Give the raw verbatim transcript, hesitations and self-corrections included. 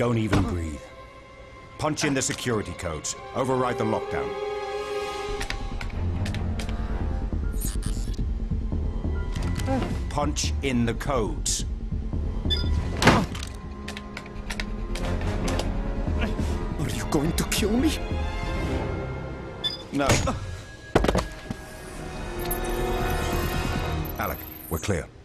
Don't even breathe. Punch in the security codes. Override the lockdown. Punch in the codes. Are you going to kill me? No. Alec, we're clear.